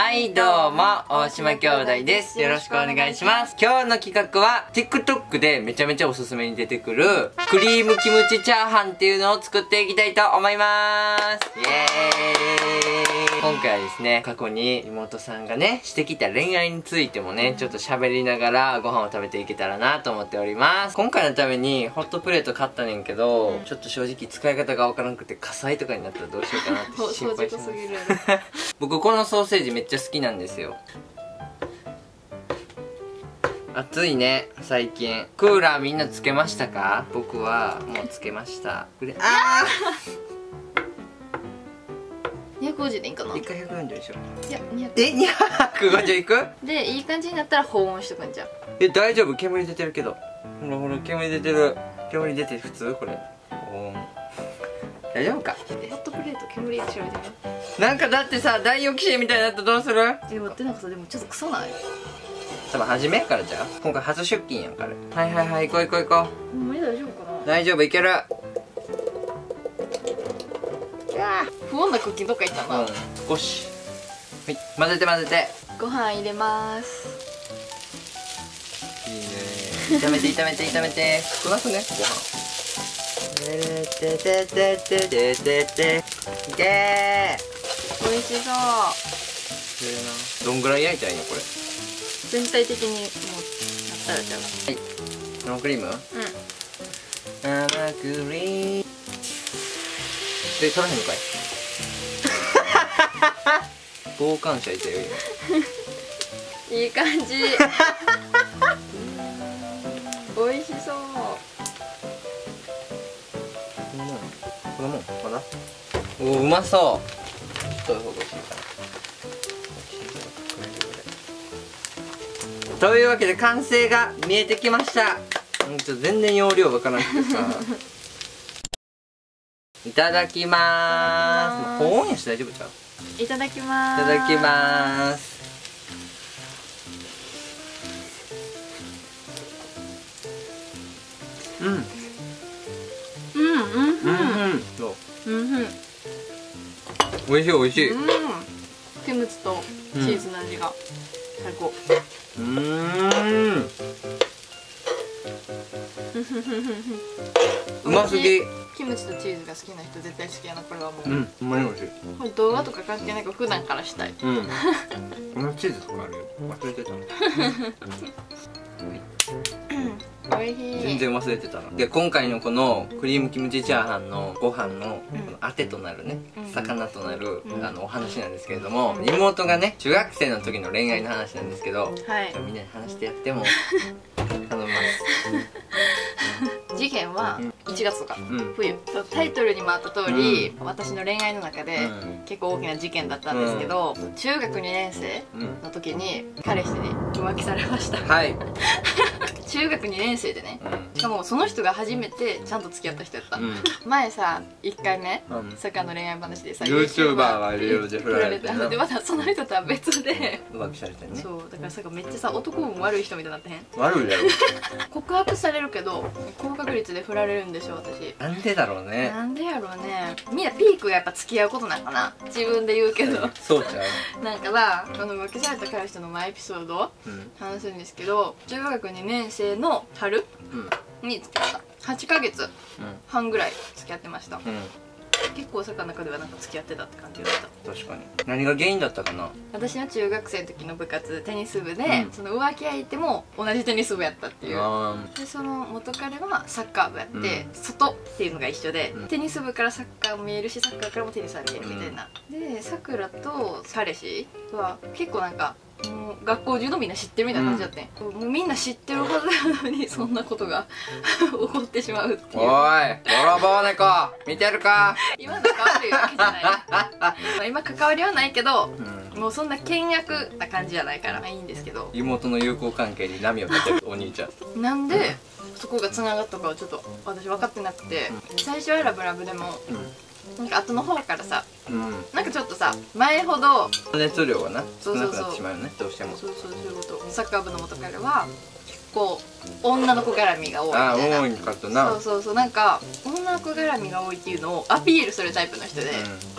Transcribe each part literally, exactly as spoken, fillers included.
はいどうも大島兄弟です。よろしくお願いします。今日の企画は TikTok でめちゃめちゃおすすめに出てくるクリームキムチチャーハンっていうのを作っていきたいと思います。イエーイ。今回はですね、過去に妹さんがねしてきた恋愛についてもねちょっと喋りながらご飯を食べていけたらなと思っております。今回のためにホットプレート買ったねんけど、うん、ちょっと正直使い方がわからなくて火災とかになったらどうしようかなって心配してます僕このソーセージめっちゃ好きなんですよ。暑いね最近。クーラーみんなつけましたか？僕はもうつけました。これあにひゃくごじゅうでいいかな。 いっかいひゃくよんじゅうでしょ。 いやにひゃくえにひゃくごじゅういくでいい感じになったら保温しとくんじゃん。 え大丈夫？煙出てるけど。ほらほら煙出てる。煙出て普通これ保温大丈夫か？ ホットプレート煙調べてみよう。なんかだってさダイオキシンみたいになったらどうする？ え待って、なんかさでもちょっと臭ない？ 多分初めやからじゃあ今回初出勤やんから。はいはいはい行こう行こう行こう。 ほんまに大丈夫かな？ 大丈夫いける。 不穏なクッキーどっか行ったな。 うん少しはい混ぜて混ぜて。 ご飯入れます。 いいね炒めて炒めて炒めて少なくねご飯。てれててててててていけー。 美味しそう。 どんぐらい焼いたらいいのこれ？ 全体的にもうなったらちゃう。 はい生クリーム？うん生クリームで取らへんのかい傍観者いたよ今いい感じ美味しそう。 このもんまだおおうまそう。ちょっとほぐしいかな。というわけで完成が見えてきました。うんちょっと全然容量わからなくてさいただきまーす。保温やし大丈夫ちゃう？ いただきまーす。 いただきまーす。うんうんうんうんうんうんそううんうん美味しい美味しい。 うんキムチとチーズの味が最高。 うーんうますぎ。 キムチとチーズが好きな人絶対好きやなこれはもう。 うんうまい美味しい。 これ動画とか関係なく普段からしたい。 うんこのチーズとかあるよ忘れてた。 おいしい。 全然忘れてたな。で今回のこのクリームキムチチャーハンのご飯のこのあてとなるね、うん、魚となる、うん、あのお話なんですけれども、うん、妹がね中学生の時の恋愛の話なんですけど、はい、みんなに話してやっても頼みます事件はいちがつとか、うん、冬タイトルにもあった通り、うん、私の恋愛の中で結構大きな事件だったんですけど、うん、中学にねん生の時に彼氏に浮気されました。はい中学にねん生でね、うん、しかもその人が初めてちゃんと付き合った人やった、うん、前さいっかいめ、うん、サッカーの恋愛話でさユーチューバーがいろいろで振られてでまたその人とは別で浮気されてね。 そうだからさめっちゃさ男も悪い人みたいになってへん？ 悪いやろ告白されるけど高確率で振られるんでしょ私。 なんでだろうね。 なんでやろうね。みんなピークがやっぱ付き合うことなんかな自分で言うけどそうちゃうなんかさこの浮気された彼氏とのマイエピソードを話すんですけど、中学にねん生の春に付き合ったはちかげつはんぐらい付き合ってました、うん、結構坂の中ではなんか付き合ってたって感じだった。 確かに。何が原因だったかな。 私の中学生の時の部活テニス部で、うん、その浮気相手も同じテニス部やったっていう。でその元彼はサッカー部やって、うん、外っていうのが一緒で、うん、テニス部からサッカーも見えるしサッカーからもテニスは見えるみたいな、うん、でさくらと彼氏は結構なんかもう学校中のみんな知ってるみたいな感じだってん、うん、もうみんな知ってるはずなのにそんなことが起こってしまうっていう。 おい泥棒猫見てるか。 今の関わるわけじゃない今関わりはないけど、うん、もうそんな険悪な感じじゃないからいいんですけど、 妹の友好関係に波を立てるお兄ちゃんなんでそこがつながったかはちょっと私分かってなくて、うん、最初はラブラブでも、うん、なんか後の方からさ、うん、なんかちょっとさ前ほど熱量がな少なくなってしまうよね。どうしてもそうそうそういうこと。サッカー部の元彼は結構女の子絡みが多いみたいな。 あ、多いかとな。 そうそうそう、なんか女の子絡みが多いっていうのをアピールするタイプの人で、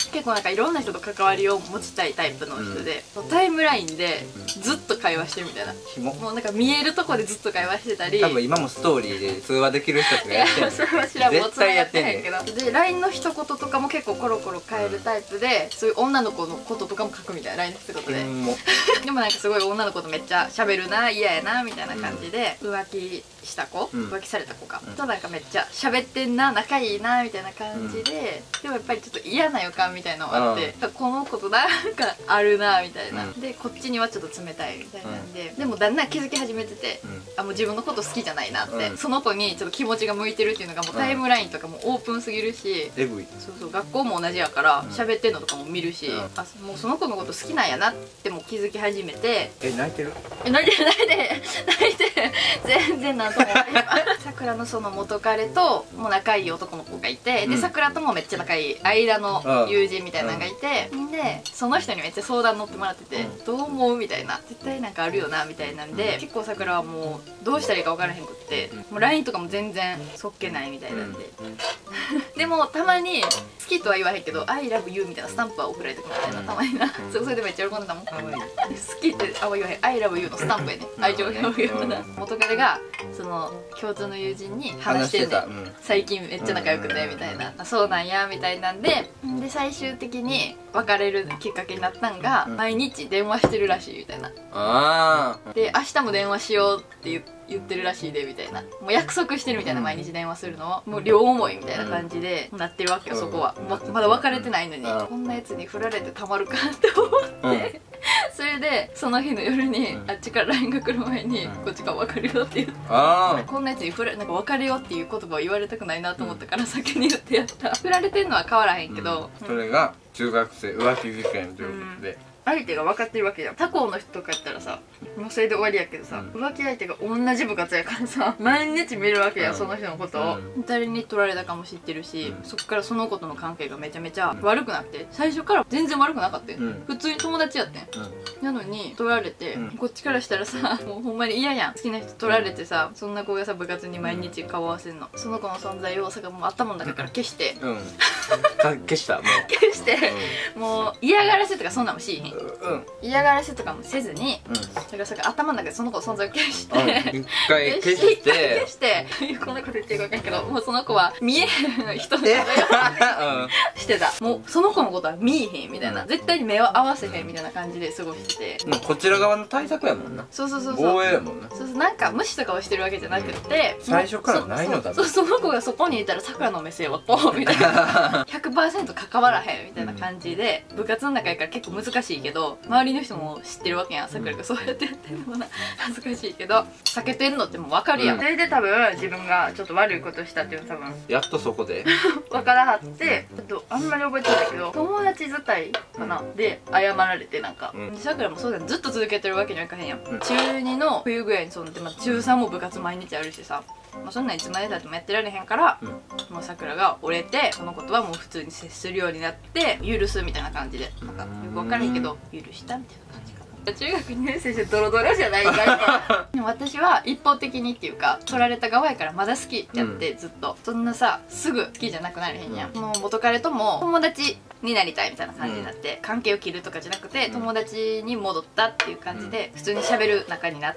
結構なんかいろんな人と関わりを持ちたいタイプの人で、うん、タイムラインでずっと会話してるみたいな、うん、もうなんか見えるとこでずっと会話してたり、 多分今もストーリーで通話できる人とかやってんの。 それは知らん、もうつながってへんけど、で ライン の一言とかも結構コロコロ変えるタイプで、そういう女の子のこととかも書くみたいな ライン の一言ででもなんかすごい女の子とめっちゃ喋るな、嫌やなみたいな感じで、うん、浮気した子、うん、浮気された子か、うん、となんかめっちゃ喋ってんな、仲いいなみたいな感じで、うん、でもやっぱりちょっと嫌な予感みたいなのがあって、うん、この子となんかあるなみたいな、うん、でこっちにはちょっと冷たいみたいなんで、うん、でもだんだん気づき始めてて、うん、あもう自分のこと好きじゃないなって、うん、その子にちょっと気持ちが向いてるっていうのがもうタイムラインとかもオープンすぎるし、 エグい、 そうそう、学校も同じやから喋ってんのとかも見るし、うん、あもうその子のこと好きなんやなっても気づき始めて、 え泣いてる？ え泣いてる泣いてる泣いてる全然なんともないさくらのその元彼ともう仲いい男の子がいて、でさくらともめっちゃ仲いい間の友人みたいなのがいて、でその人にめっちゃ相談乗ってもらってて、どう思うみたいな、絶対なんかあるよなみたいなんで、結構さくらはもうどうしたらいいか分からへんくって、もう ライン とかも全然そっけないみたいなんででもたまに好きとは言わへんけど「アイラブユー」みたいなスタンプは送られてくるみたいな、たまになそれでめっちゃ喜んでたもん。好きってあんま言わへん「アイラブユー」のスタンプやね、愛情表現ような。元彼がその共通の友人に話してんねん、最近めっちゃ仲良くてみたいな、そうなんやみたいなんで、で最終的に別れるきっかけになったんが、毎日電話してるらしいみたいな、あで明日も電話しようって言言ってるらしいでみたいな、もう約束してるみたいな、毎日電話するのをもう両思いみたいな感じでなってるわけよ、そこは。 ま, まだ別れてないのに、こんなやつに振られてたまるかって思ってそれでその日の夜にあっちから ライン が来る前にこっちから別れようって言って、こんなやつに振らなんか別れようっていう言葉を言われたくないなと思ったから先に言ってやった。振られてんのは変わらへんけど、 それが中学生浮気事件ということで、 相手が分かってるわけじゃん。他校の人とかやったらさもうそれで終わりやけどさ、うん、浮気相手が同じ部活やからさ毎日見るわけや、うん、その人のことを、うん、誰に取られたかも知ってるし、うん、そっからその子との関係がめちゃめちゃ悪くなって、最初から全然悪くなかったよ、うん、普通に友達やってん、うん、なのに取られて、うん、こっちからしたらさもうほんまに嫌やん、好きな人取られてさ、そんな子がさ部活に毎日顔合わせんの、その子の存在をさがもう頭の中から消して、うん、 消したもう消して、うん、もう嫌がらせとかそんなんもしいひん、うん、嫌がらせとかもせずに、うん、だからさ頭の中でその子の存在を消して、うん、 一回消して消してこんなこと言ってるか分かんけど、もうその子は見えへん人のしてた、もうその子のことは見えへんみたいな、うん、絶対に目を合わせへんみたいな感じで過ごしてて、 もうこちら側の対策やもんな、 そうそうそうそう、 防衛やもんな、 そうそう、なんか無視とかをしてるわけじゃなくて、 うん、最初からないのだそうそう、その子がそこにいたらさくらの目線はこうみたいなひゃくパーセント 関わらへんみたいな感じで、部活の中やから結構難しいけど周りの人も知ってるわけやん、さくらがそうやってやってるのもな恥ずかしいけど避けてんのってもう分かるやん、うん、それで多分自分がちょっと悪いことしたっていうの多分やっとそこで分からはって、ちょっとあんまり覚えてないけど友達伝いかな、うん、で謝られて、なんかさくらもそうだよ、ずっと続けてるわけにはいかへんやん、うん、中にの冬ぐらいにそうなって、まあ、中さんも部活毎日あるしさ、まあ、そんなんいつまでたってもやってられへんから、うん、もうさくらが折れて、そのことはもう普通に接するようになって許すみたいな感じで、なんかよく分からへんけど許したみたいな感じかな。中学にねん生してドロドロじゃないかでも私は一方的にっていうか取られた側やからまだ好きってやって、うん、ずっとそんなさすぐ好きじゃなくなれへんやん、うん、もう元彼とも友達になりたいみたいな感じになって、うん、関係を切るとかじゃなくて友達に戻ったっていう感じで普通に喋る仲になって、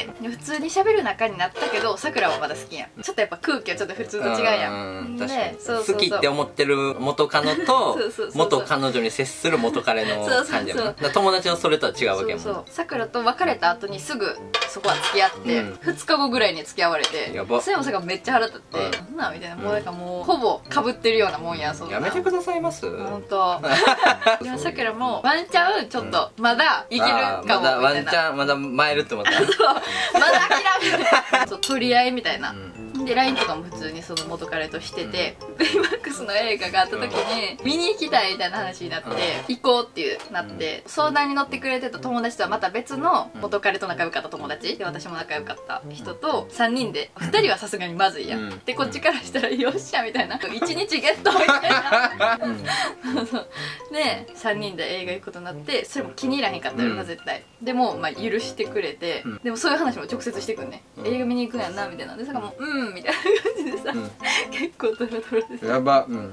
で普通に喋る仲になったけどさくらはまだ好きやん、ちょっとやっぱ空気はちょっと普通と違うやん、 でそうそうそう好きって思ってる元カノと元彼女に接する元彼の感じやもん、友達のそれとは違うわけやもん。 そうそう、さくらと別れた後にすぐそこは付き合って、うん、ふつかごぐらいに付き合われて、やばそれもさがめっちゃ腹立って、うん、なんなんみたいな、もうなんかもうほぼかぶってるようなもんや、そんなやめてくださいます、 ほんとでもさくらもワンチャンちょっとまだいけるかもみたいな、まだワンチャンまだ参るって思ったそうまだ諦めないそう取り合いみたいな、うん、で ライン とかも普通にその元彼としてて、うん、ベイマックスの映画があった時に見に行きたいみたいな話になって、うん、行こうっていうなって、うん、相談に乗ってくれてた友達とはまた別の元彼と仲良かった友達で、私も仲良かった人とさんにんで、ふたりはさすがにまずいやん、うん、でこっちからしたらよっしゃみたいな、いちにちゲットみたいなでさんにんで映画行くことになって、それも気に入らへんかったよな、うん、絶対でも、まあ、許してくれて、うん、でもそういう話も直接してくんね、うん、映画見に行くんやんなみたいな、でさかもううんみたいな感じでさ、うん、結構ドロドロでさやば、うん、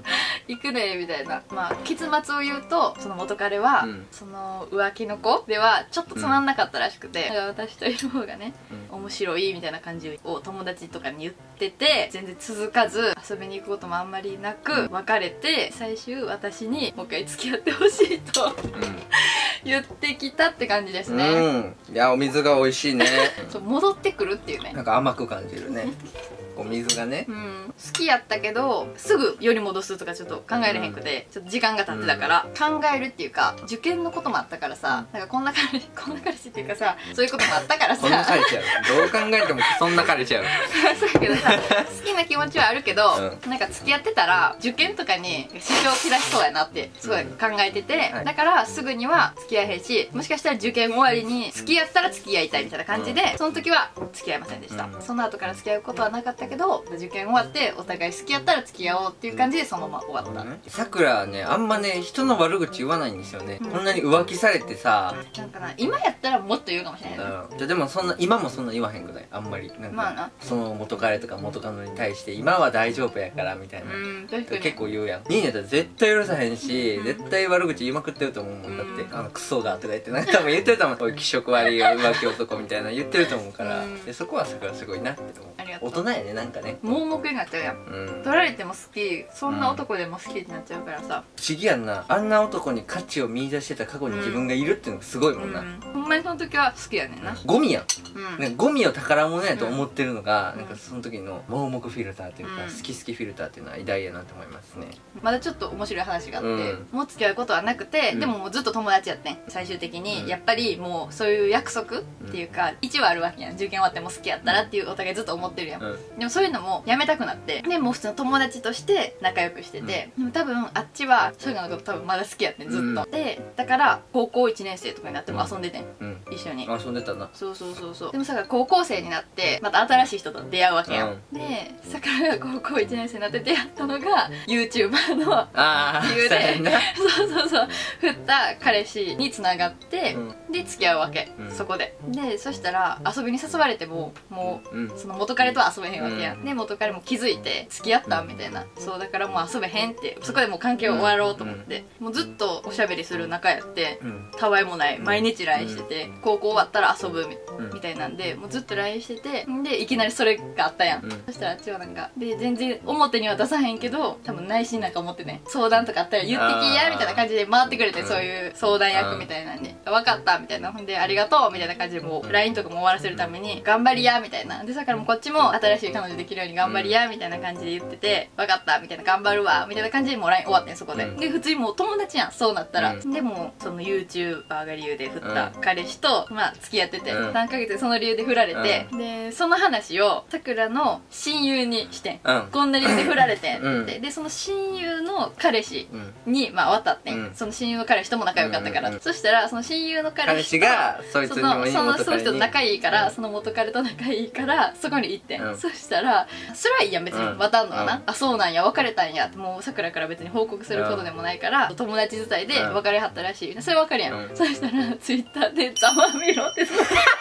行くねみたいな。まあ結末を言うと、その元彼は、うん、その浮気の子ではちょっとつまんなかったらしくて、うん、私といる方がね、うん、面白いみたいな感じを友達とかに言ってて、全然続かず遊びに行くこともあんまりなく別れて、最終私にもう一回付き合ってほしいと、うん、言ってきたって感じですね。 うん、いやお水が美味しいね。 そう戻ってくるっていうね、 なんか甘く感じるね。お水がね、 うん、好きやったけどすぐ世に戻すとかちょっと考えれへんくて、ちょっと時間が経ってたから、うん、考えるっていうか受験のこともあったからさ、なんかこんな彼氏こんな彼氏っていうかさ、そういうこともあったからさ、 こんな彼氏やろ、どう考えてもそんな彼氏やろ。 そうやけどさ、好きな気持ちはあるけど、うん、なんか付き合ってたら受験とかに支障をきらしそうやなってすごい考えてて、うん、だからすぐには付き合えへんし、もしかしたら受験終わりに付き合ったら付き合いたいみたいな感じで、うん、その時は付き合いませんでした。うん、その後から付き合うことはなかったけど、受験終わってお互い好きやったら付き合おうっていう感じでそのまま終わった。 さくらはね、あんまね人の悪口言わないんですよね。うん、こんなに浮気されてさ、 なんかな、今やったらもっと言うかもしれない、ね。 うん、じゃでもそんな今もそんな言わへんくない、あんまり。なんかまあな、その元彼とか元カノに対して今は大丈夫やからみたいな、うん、確かに結構言うやん。ニーニャったら絶対許さへんし、うん、絶対悪口言いまくってると思うもん。だって、うん、あのクソがとか言ってなんか多分言ってると思う。こういう気色悪い浮気男みたいな言ってると思うから、うん、でそこはさくらすごいなって思う。大人やね、なんかね、 盲目になっちゃうやん。うん、取られても好き、そんな男でも好きってなっちゃうからさ、 不思議やんな。あんな男に価値を見出してた過去に自分がいるっていうのがすごいもんな。うん、 ほんまにその時は好きやねんな。 ゴミやん、うん、なんかゴミを宝物やと思ってるのが、うん、なんかその時の盲目フィルターというか、うん、好き好きフィルターっていうのは偉大やなと思いますね。 まだちょっと面白い話があって、うん、もう付き合うことはなくて、うん、でももうずっと友達やってん。最終的に、うん、やっぱりもうそういう約束っていうか、うん、一応あるわけやん。受験終わっても好きやったらっていうお互いずっと思ってるやん。うん、でもそういうのもやめたくなって、でもう普通の友達として仲良くしてて、うん、でも多分あっちはそういうのが多分まだ好きやってん、ずっと、うん、でだから高校いちねん生とかになっても遊んでてん、うん、一緒に遊んでたな。 そうそうそうそう。でもさ、高校生になってまた新しい人と出会うわけやん、うん、でさくらが高校いちねん生になって出会ったのが YouTuber の理由でそうそうそう振った彼氏に繋がって、うん、で付き合うわけ、うん、そこででそしたら遊びに誘われてももう、うん、その元彼とは遊べへんわけやん、うん、で元彼も気づいて付き合ったみたいな、うん、そうだからもう遊べへんって、そこでもう関係を終わろうと思って、うん、もうずっとおしゃべりする仲やって、うん、たわいもない毎日 ライン してて、うん、高校終わったら遊ぶ み,、うん、みたいなんでもうずっと ライン してて、でいきなりそれがあったやん、うん、そしたらあっちはなんかで全然表には出さへんけど多分内心なんか思ってね、相談とかあったら言ってきやみたいな感じで回ってくれて、そういう相談役みたいなんで分かったみたいな、ほんでありがとうみたいな感じでもう ライン とかも終わらせるために頑張りやみたいな、でだからもうこっちも新しい彼女できるように頑張りやみたいな感じで言ってて、分かったみたいな、頑張るわみたいな感じでもう ライン 終わってん、そこで、うん、で普通にもう友達やん、そうなったら、うん、でもその YouTuber が理由で振った彼氏と、まあ付き合ってて、うん、さんかげつでその理由で振られて、うん、でその話をさくらの親友にしてん、うん、こんな理由で振られてんって、うん、でその親友の彼氏に、まあ渡ってん、うん、その親友の彼氏とも仲良かったから、うんうんうん、そしたらその親友の彼氏とがそいつにもいい元彼に、そのその人と仲いいから、うん、その元彼と仲いいからそこに行ってん、うん、そしたらそれはいいやん別に、うん、渡んのはな、うん、あそうなんや別れたんやって、もうさくらから別に報告することでもないから、うん、友達伝いで別れはったらしい、それ分かるやん、うん、そしたらツイッターで「ざまみろ」って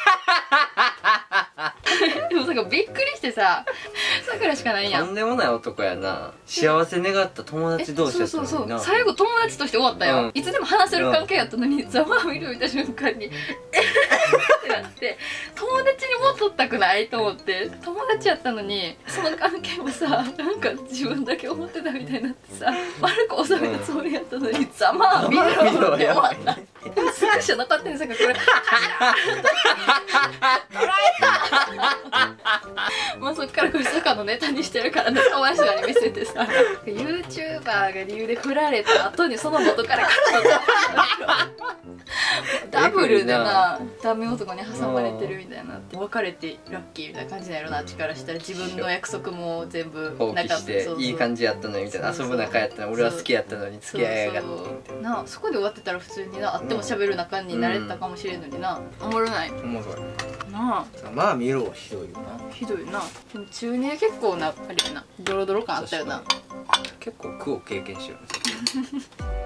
でもさびっくりしてさ、さくらしかないやん。 とんでもない男やな。幸せ願った友達同士やったのにな。そうそうそう、 最後友達として終わったよ、うん、いつでも話せる関係やったのに、ざまあみる見た瞬間にえってなって、友達に戻ったくないと思って、友達やったのにその関係もさなんか自分だけ思ってたみたいになってさ、悪く収めたつもりやったのに、ざまあみろって終わった。スクショ残ってんですかこれ。もうそっからこれ坂のネタにしてるからね、かわいそうに見せてさ、 YouTuber が理由で振られた後にその元からダブルでなダメ男に挟まれてるみたいな、別れてラッキーみたいな感じなんやろな、あっちからしたら。自分の約束も全部放棄していい感じやったのにみたいな、遊ぶ仲やったのに俺は好きやったのに付き合いやがってみたいなな。そこで終わってたら普通にな、会っても喋る仲になれたかもしれんのにな。おもろない。 おもろいなあ。 まあ見ろひどいよな。 ひどいな。でも中二で結構なあれやな、ドロドロ感あったよな。 結構苦を経験してるんですよ